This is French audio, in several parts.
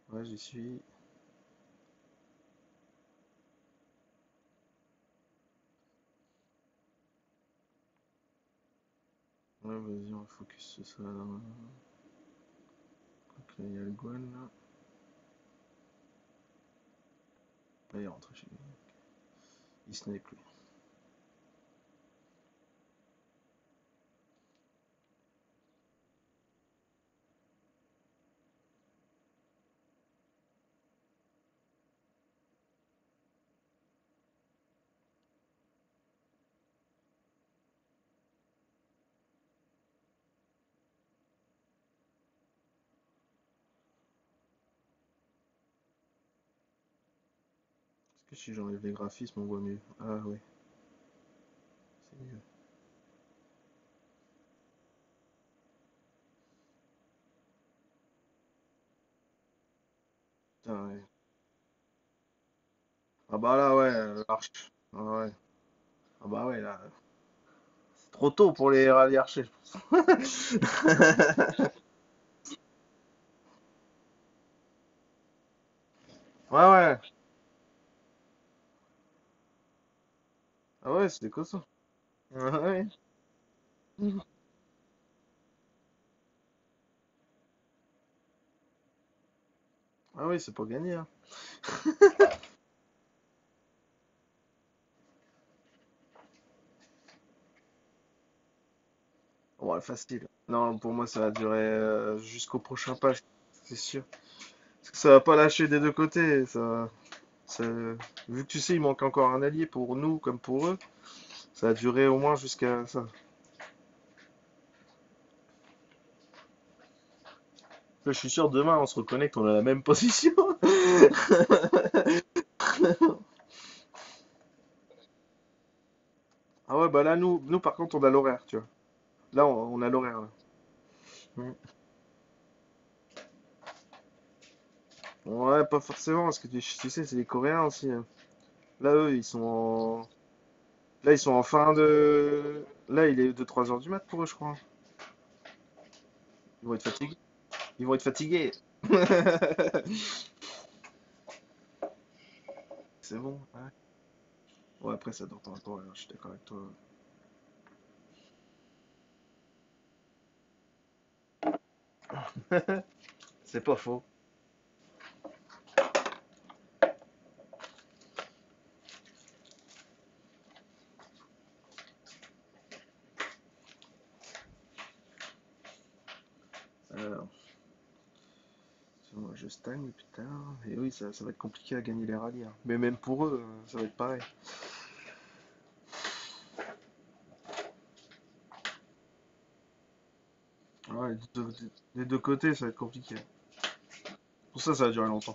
Ouais, j'y suis. Ouais, vas-y, on va focus sur ça. Là, donc là, il y a le Gwen, là. Là, il est rentré chez lui. Il snipe, lui. Est-ce que si j'enlève les graphismes, on voit mieux? Ah, ouais, c'est mieux. Putain, ouais. Ah bah là, ouais, l'arche. Ah ouais. Ah bah ouais, là. C'est trop tôt pour les rallyes archers, je pense. Ouais, ouais. Ah ouais, c'était quoi ça? Ah ouais. Ah oui, c'est pas gagné, hein. Ouais, facile. Non, pour moi, ça va durer jusqu'au prochain patch, c'est sûr. Parce que ça va pas lâcher des deux côtés. Ça- Vu que tu sais, il manque encore un allié pour nous comme pour eux, ça va durer au moins jusqu'à ça. Là, je suis sûr, demain, on se reconnecte, on a la même position. Ah ouais, bah là, nous par contre, on a l'horaire, tu vois. Là, on a l'horaire, là. Mm. Ouais, pas forcément, parce que tu sais, c'est les Coréens aussi, hein. Là, eux, Là, ils sont en fin de... Là, il est 2-3 heures du mat pour eux, je crois. Ils vont être fatigués. Ils vont être fatigués. C'est bon, ouais. Ouais, après, ça dort pas encore, je suis d'accord avec toi. C'est pas faux. Alors, moi, je stagne, putain. Et oui, ça va être compliqué à gagner les rallyes, hein. Mais même pour eux, ça va être pareil. Ouais, des deux côtés, ça va être compliqué. Pour ça va durer longtemps.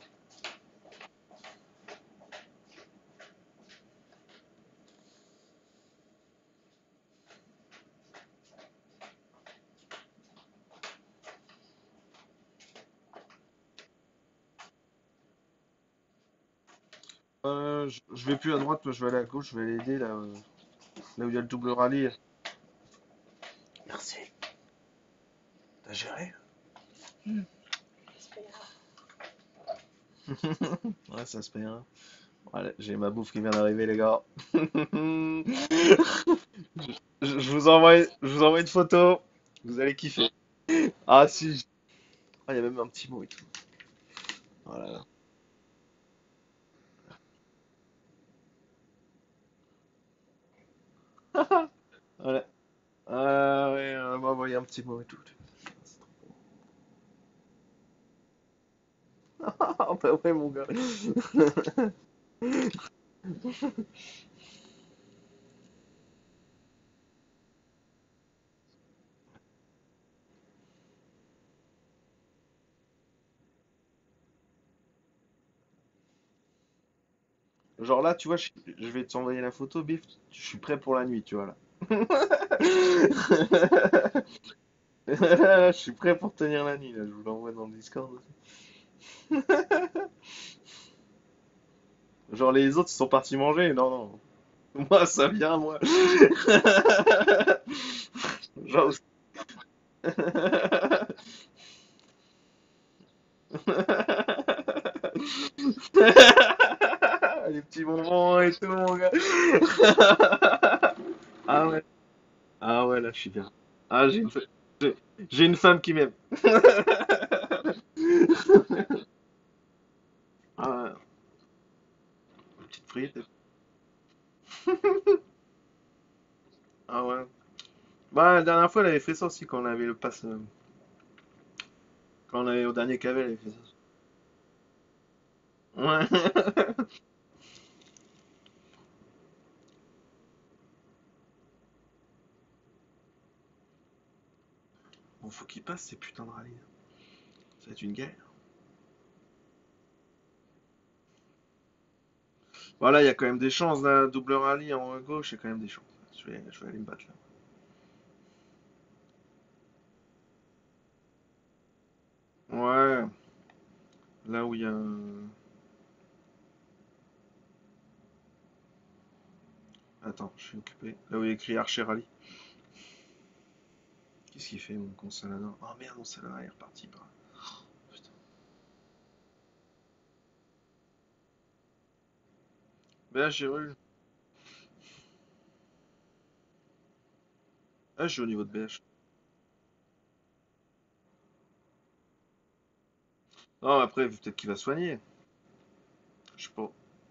Je vais plus à droite, moi, je vais aller à gauche, je vais aller aider là où il y a le double rallye. Merci. T'as géré? Ouais, ça se paye, hein. Voilà, j'ai ma bouffe qui vient d'arriver, les gars. Je vous envoie une photo. Vous allez kiffer. Ah, si. Ah, il y a même un petit mot et tout. Oh là là. Voilà. Ah, ouais, elle m'a envoyé un petit mot et tout. Ah, bah ouais, mon gars. Genre là, tu vois, je vais t'envoyer la photo, bif. Je suis prêt pour la nuit, tu vois, là. Je suis prêt pour tenir la nuit, là. Je vous l'envoie dans le Discord aussi. Genre les autres, ils sont partis manger. Non, non. Moi, ça vient, moi. Genre... Les petits bonbons et tout, mon gars. Ah ouais. Ah ouais, là, je suis bien. Ah, j'ai j'ai une femme qui m'aime. Ah ouais, une petite frite. Ah ouais. Bah, la dernière fois, elle avait fait ça aussi quand on avait le pass. Quand on avait au dernier cavel, elle avait fait ça. Ouais. Bon, faut qu'il passe ces putains de rallyes. Ça va être une guerre. Voilà, il y a quand même des chances d'un double rallye en haut à gauche, il y a quand même des chances. Je vais aller me battre là. Ouais, là où il y a un... Attends, je suis occupé. Là où il y a écrit Archer Rally. Qu'est-ce qu'il fait, mon con Saladin? Oh merde, mon Saladin est reparti. Putain. BH, j'ai eu. Ah, je suis au niveau de BH. Non, après, peut-être qu'il va soigner. Je sais pas.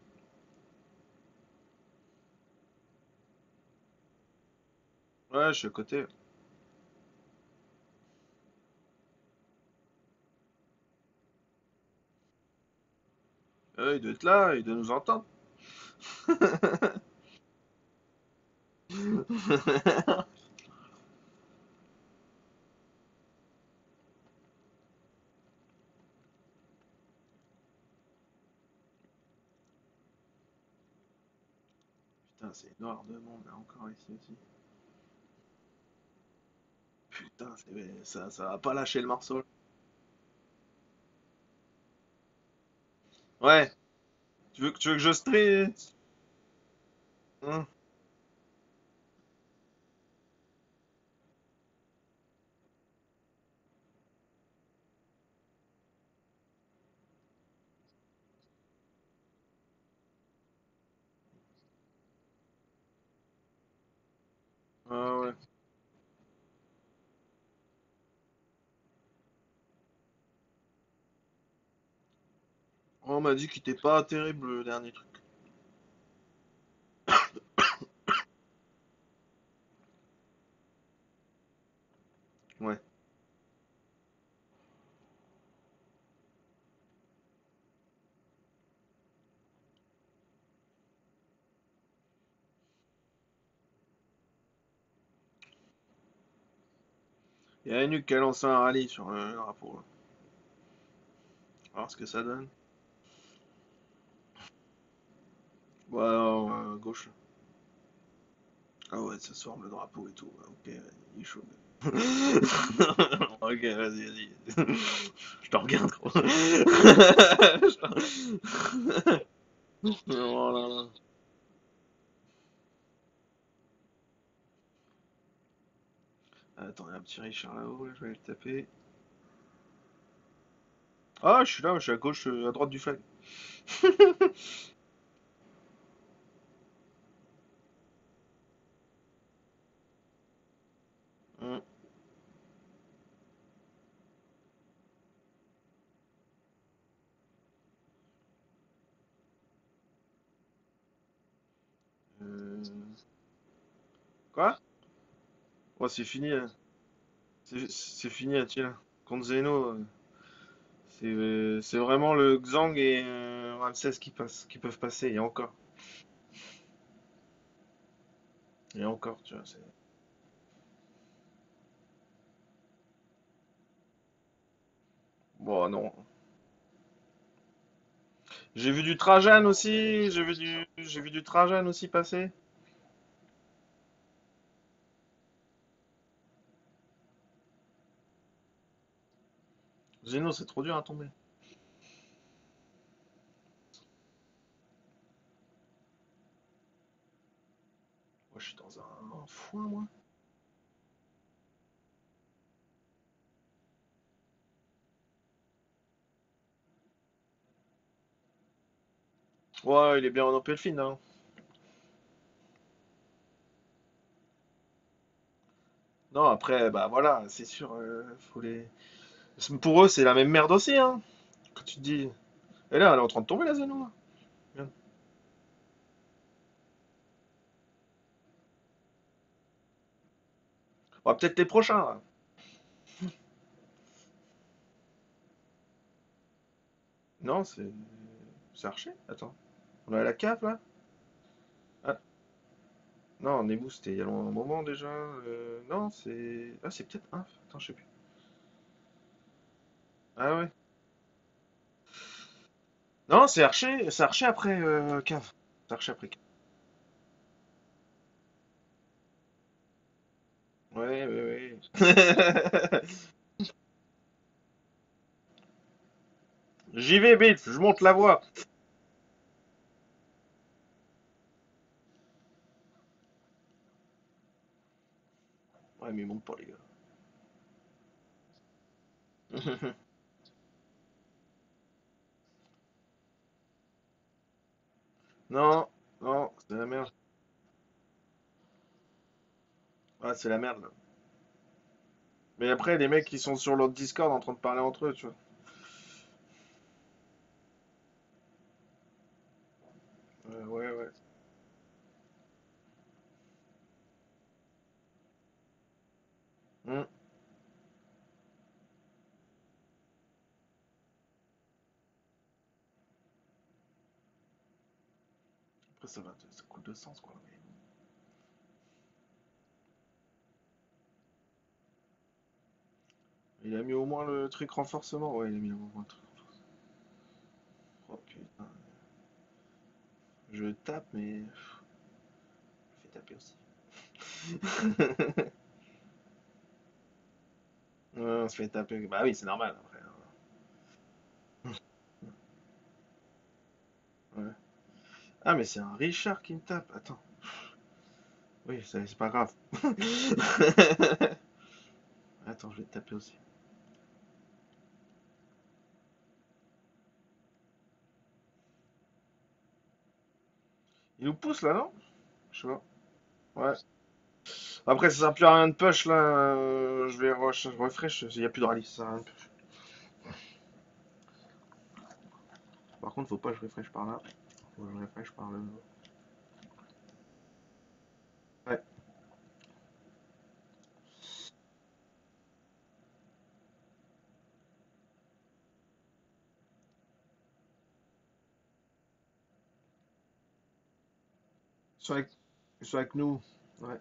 Ouais, je suis à côté. Il doit être là, il doit nous entendre. Putain, c'est noir de monde là encore ici aussi. Putain, ça va pas lâcher le morceau. Ouais, tu veux que je strie? Hein. Ah ouais. On m'a dit qu'il était pas terrible le dernier truc. Ouais. Il y a Nuke qui a lancé un rallye sur le drapeau, là. On va voir ce que ça donne. Ouais, gauche. Ah ouais, ça se forme le drapeau et tout. Ok, vas-y, il est chaud. Ok, vas-y, vas-y. Je te regarde, gros. Oh là là. Attends, il y a un petit Richard là-haut, là, je vais aller le taper. Ah, je suis là, je suis à gauche, à droite du flag. Hum, euh, Quoi? Oh, c'est fini, hein. C'est fini, hein, tiens. Contre Zeno, c'est vraiment le Xang et Ramsès qui passent, qui peuvent passer, et encore. Et encore, tu vois, c'est... Bon, non. J'ai vu du Trajan aussi, j'ai vu du Trajan aussi passer. Zeno, c'est trop dur à tomber. Moi, je suis dans un foin, moi. Ouais, il est bien en Opelfine, hein. Non, après, bah voilà, c'est sûr, faut les... Pour eux, c'est la même merde aussi, hein. Quand tu te dis... Et là, elle est en train de tomber, la Zeno, là. Merde. Bah, peut-être les prochains, là. Non, c'est... C'est Archer? Attends. On a la cave, là? Ah, non, Nemo, c'était il y a un moment, déjà. Non, c'est... Ah, c'est peut-être un. Attends, je sais plus. Ah ouais. Non, c'est Archer après cave. C'est Archer après cave. Ouais, ouais, ouais. J'y vais, vite, je monte la voie. Ouais, mais il monte pas, les gars. Non, non, c'est la merde. Ouais, c'est la merde, là. Mais après, les mecs qui sont sur l'autre Discord en train de parler entre eux, tu vois. Ouais, ouais. Hmm. Après, ça coule de sens, quoi. Il a mis au moins le truc renforcement. Ouais, il a mis au moins le truc renforcement. Oh putain. Je tape, mais je fais taper aussi. Ouais, on se fait taper. Bah oui, c'est normal après, hein. Ouais. Ah, mais c'est un Richard qui me tape. Attends. Oui, c'est pas grave. Attends, je vais te taper aussi. Il nous pousse là, non? Je sais pas. Ouais. Après, ça sert plus à rien de push là. Je vais refresh. Il n'y a plus de rallye. Ça sert à rien de push. Par contre, faut pas que je refresh par là. Faut que je refresh par le. Ouais. Ils sont avec nous. Ouais.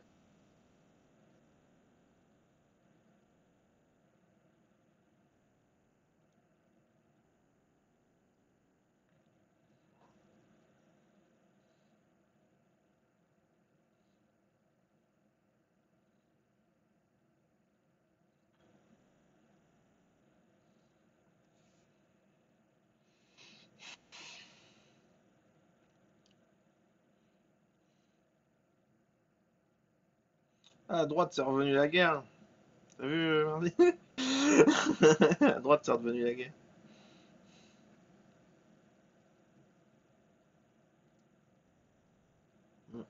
Ah, à droite, c'est revenu la guerre. T'as vu, mardi? À droite, c'est revenu la guerre. Mm.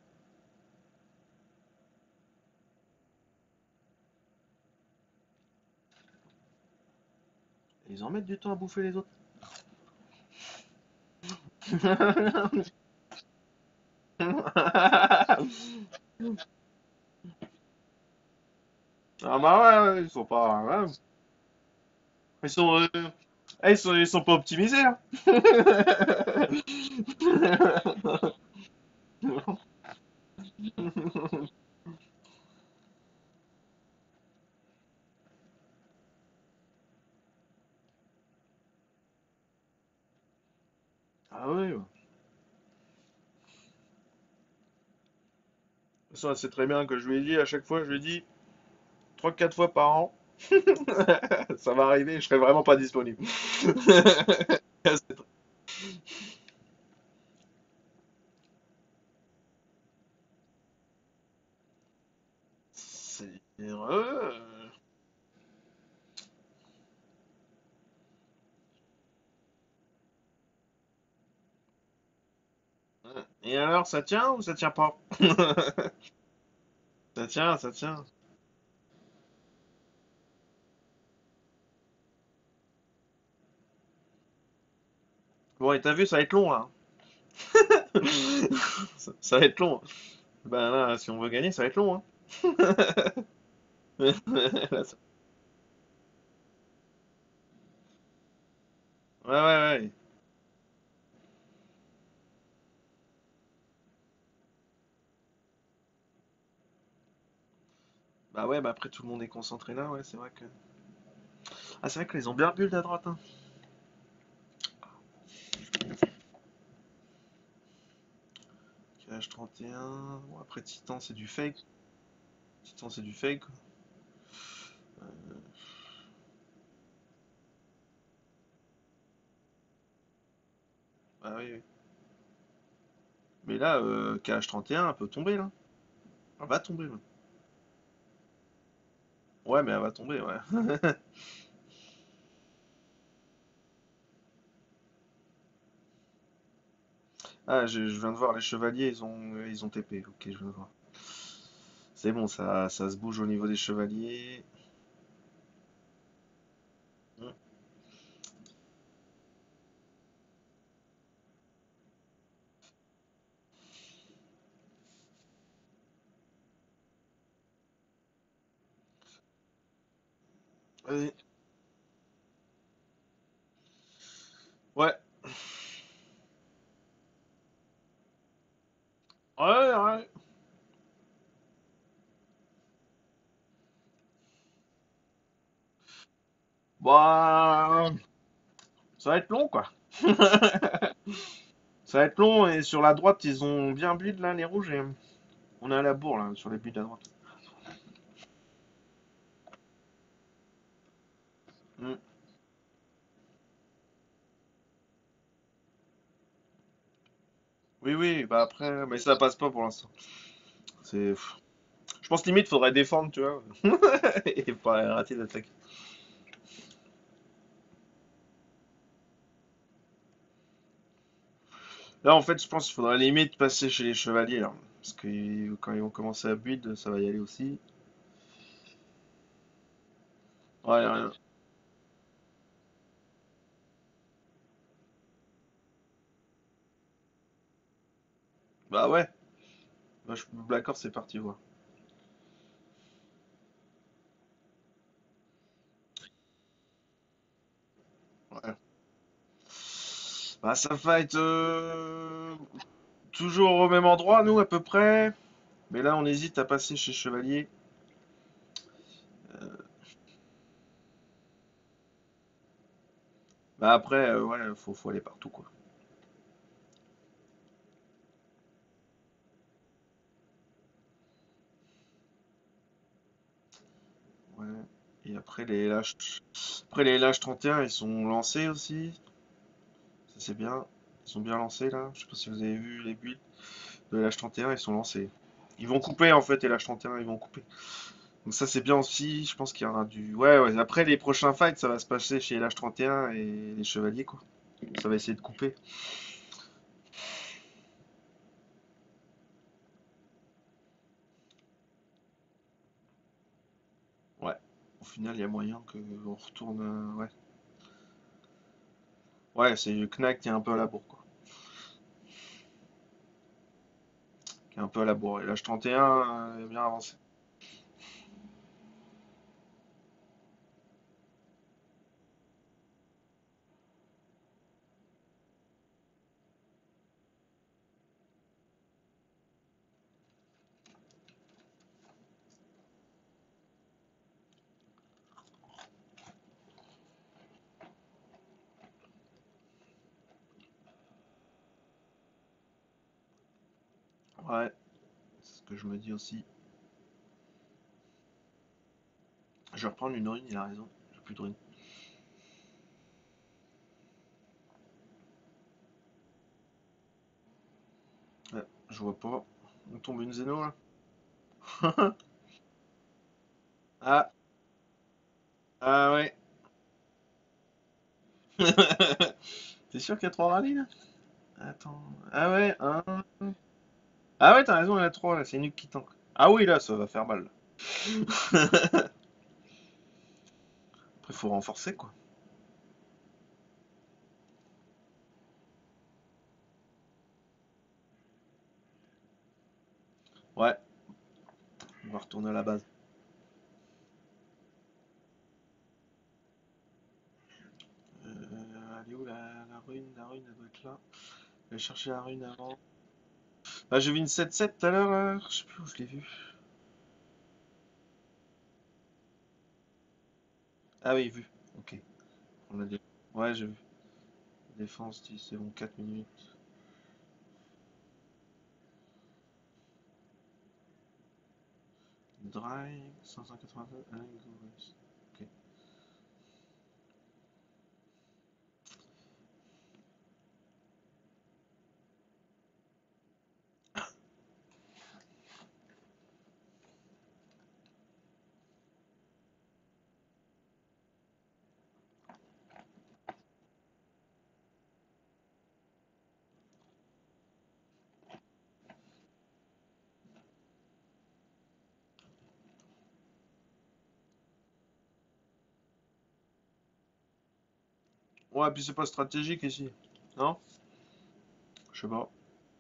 Ils en mettent du temps à bouffer les autres. Ah bah ouais, ouais, ils sont pas. Ouais. Ils sont, ils sont pas optimisés, hein. Ah oui. Ouais. Ça, c'est très bien que je lui ai dit à chaque fois, je lui ai dit 3-4 fois par an, ça va arriver, je serai vraiment pas disponible. C'est Et alors, ça tient ou ça tient pas? Ça tient, ça tient. Bon, et t'as vu, ça va être long là. Ça va être long. Ben là, si on veut gagner, ça va être long, hein. Là, ouais, ouais, ouais. Bah ouais, bah après tout le monde est concentré là, ouais, c'est vrai que. Ah, c'est vrai qu'ils ont bien bu à droite, hein. KH31. Bon, après Titan, c'est du fake. Titan, c'est du fake, quoi. Bah oui, oui. Mais là, KH31, elle peut tomber, là. Elle va tomber, là. Ouais, mais elle va tomber, ouais. Ah, je viens de voir, les chevaliers, ils ont TP. Ok, je viens de voir. C'est bon, ça se bouge au niveau des chevaliers. Hmm. Vas-y. Ouais. Ouais, ouais. Bah, ça va être long, quoi. Ça va être long, et sur la droite, ils ont bien build, là, les rouges, et on est à la bourre, là, sur les builds à droite. Hmm. Oui, oui, bah après, mais ça passe pas pour l'instant. C'est... Je pense limite, faudrait défendre, tu vois, et pas rater d'attaque. Là, en fait, je pense qu'il faudrait limite passer chez les chevaliers, là. Parce que quand ils vont commencer à build, ça va y aller aussi. Ouais, ouais. Bah ouais. Bah, d'accord, c'est parti, voir. Ouais. Bah, ça va être toujours au même endroit, nous, à peu près. Mais là, on hésite à passer chez chevalier. Bah après, ouais, faut aller partout, quoi. Ouais. Et après les LH31, ils sont lancés aussi. Ça c'est bien. Ils sont bien lancés là. Je sais pas si vous avez vu les builds de LH31, ils sont lancés. Ils vont couper en fait, les LH31, ils vont couper. Donc ça c'est bien aussi. Je pense qu'il y aura du. Ouais, ouais. Après les prochains fights, ça va se passer chez LH31 et les chevaliers, quoi. Ça va essayer de couper. Ouais. Au final, il y a moyen que on retourne. Ouais. Ouais, c'est Knack qui est un peu à la bourre, quoi. Qui est un peu à la bourre. Et l'H31 est bien avancé. Ouais, c'est ce que je me dis aussi. Je vais reprendre une urine, il a raison. J'ai plus de rune. Ouais, je vois pas. On tombe une zéno là. Ah, ah ouais. T'es sûr qu'il y a trois rallyes là? Attends. Ah ouais, un. Ah ouais, t'as raison, il y en a trois là, c'est Nuke qui tank. Ah oui, là, ça va faire mal. Après, faut renforcer quoi. Ouais, on va retourner à la base. Elle est où la rune? La rune, elle doit être là. Je vais chercher la rune avant. Bah, j'ai vu une 7-7 tout à l'heure, là. Je sais plus où je l'ai vu. Ah oui, vu. Ok. On a des... Ouais, j'ai vu. Défense, 10, c'est bon, 4 minutes. Drive, 582, ok. Ouais, puis c'est pas stratégique ici. Non? Je sais pas.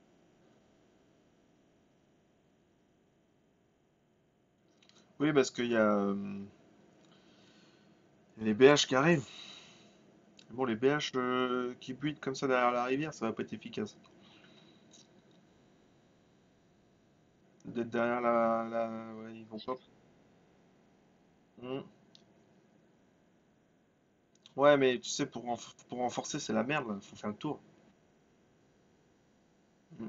Oui, parce qu'il y a les BH qui arrivent. Bon, les BH qui butent comme ça derrière la rivière, ça va pas être efficace. D'être derrière ouais, ils vont pas. Hmm. Ouais, mais tu sais, pour renforcer, c'est la merde, là. Faut faire le tour. Hmm.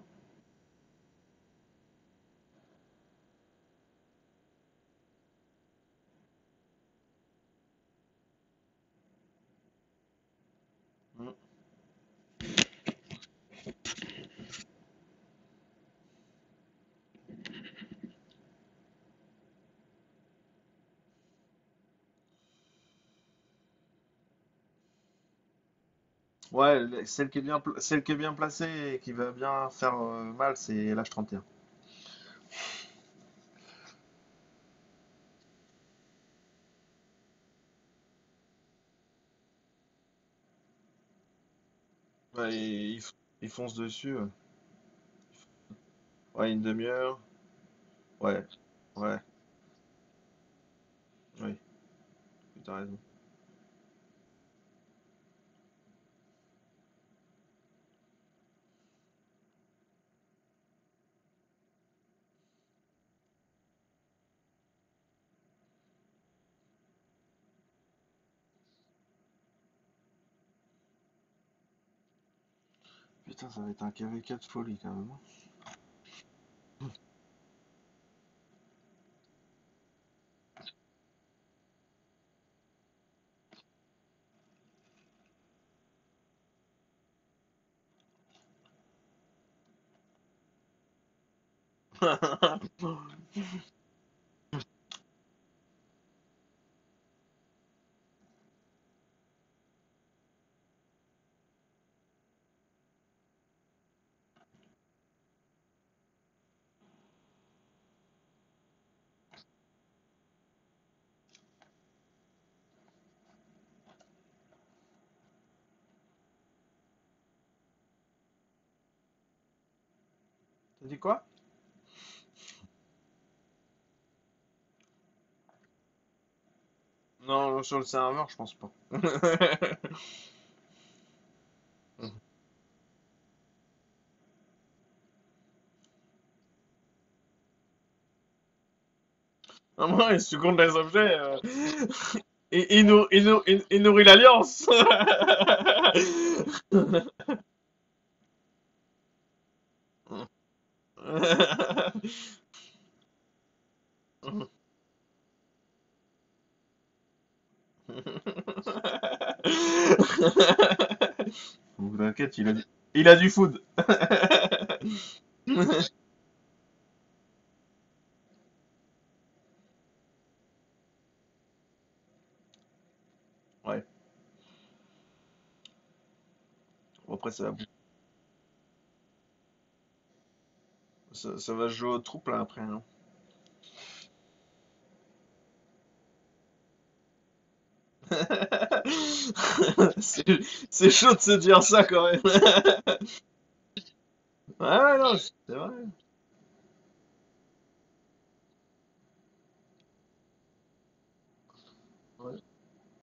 Hmm. Ouais, celle qui est bien placée et qui va bien faire mal, c'est l'H31. Ouais, ils foncent dessus. Ouais, une demi-heure. Ouais, ouais, oui, t'as raison. Putain, ça va être un KV4 de folie quand même, hein. T'as dit quoi? Non, sur le serveur, je pense pas. Non, moi, il seconde les objets. Il nourrit l'Alliance. Vous t'inquiète, il a du food. Ouais. Bon, après, ça va. ça va se jouer au trou plein après, hein. C'est c'est chaud de se dire ça quand même. Ouais, ouais, non, c'est vrai.